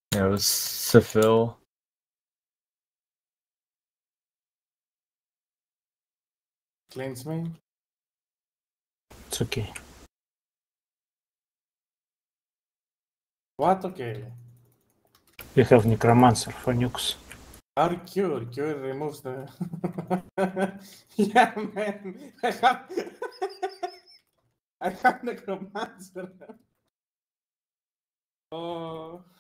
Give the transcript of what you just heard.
Yeah, it was Seville. Cleanse me. It's okay. What? Okay. We have Necromancer for nukes. Our cure removes the. Yeah, man. I have Necromancer. Oh.